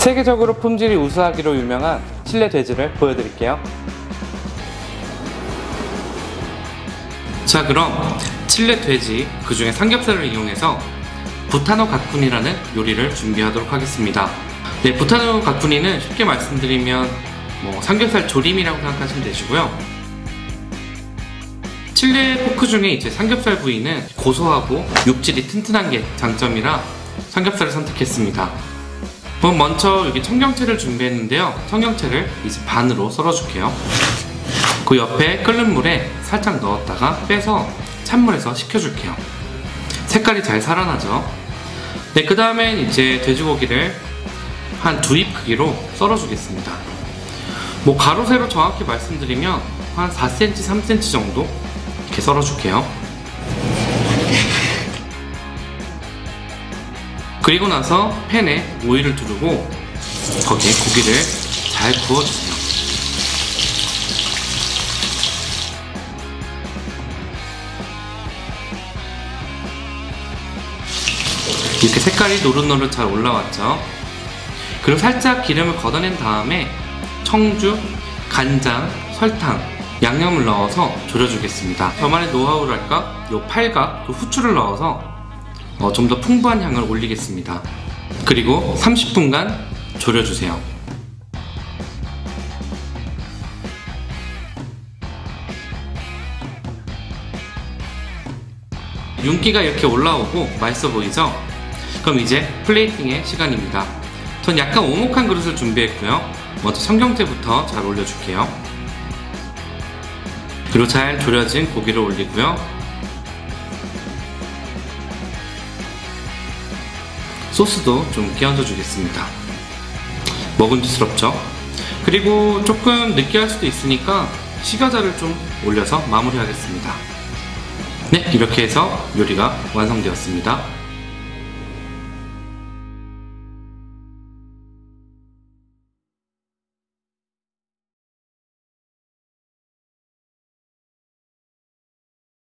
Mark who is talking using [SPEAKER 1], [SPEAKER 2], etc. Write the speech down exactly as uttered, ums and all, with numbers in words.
[SPEAKER 1] 세계적으로 품질이 우수하기로 유명한 칠레 돼지를 보여드릴게요. 자, 그럼 칠레 돼지, 그 중에 삼겹살을 이용해서 부타노 가쿠니라는 요리를 준비하도록 하겠습니다. 네, 부타노 가쿠니는 쉽게 말씀드리면 뭐 삼겹살 조림이라고 생각하시면 되시고요. 칠레 포크 중에 이제 삼겹살 부위는 고소하고 육질이 튼튼한 게 장점이라 삼겹살을 선택했습니다. 그럼 먼저 여기 청경채를 준비했는데요. 청경채를 이제 반으로 썰어줄게요. 그 옆에 끓는 물에 살짝 넣었다가 빼서 찬물에서 식혀줄게요. 색깔이 잘 살아나죠. 네, 그 다음엔 이제 돼지고기를 한 두 입 크기로 썰어주겠습니다. 뭐 가로 세로 정확히 말씀드리면 한 사 센티미터, 삼 센티미터 정도 이렇게 썰어줄게요. 그리고 나서 팬에 오일을 두르고 거기에 고기를 잘 구워주세요. 이렇게 색깔이 노릇노릇 잘 올라왔죠. 그리고 살짝 기름을 걷어낸 다음에 청주, 간장, 설탕, 양념을 넣어서 졸여주겠습니다. 저만의 노하우랄까? 요 팔각, 그 후추를 넣어서 어, 좀 더 풍부한 향을 올리겠습니다. 그리고 삼십 분간 졸여주세요. 윤기가 이렇게 올라오고 맛있어 보이죠? 그럼 이제 플레이팅의 시간입니다. 전 약간 오목한 그릇을 준비했고요. 먼저 청경채부터 잘 올려줄게요. 그리고 잘 졸여진 고기를 올리고요. 소스도 좀 끼얹어 주겠습니다. 먹음직스럽죠? 그리고 조금 느끼할 수도 있으니까 식여자를 좀 올려서 마무리하겠습니다. 네, 이렇게 해서 요리가 완성되었습니다.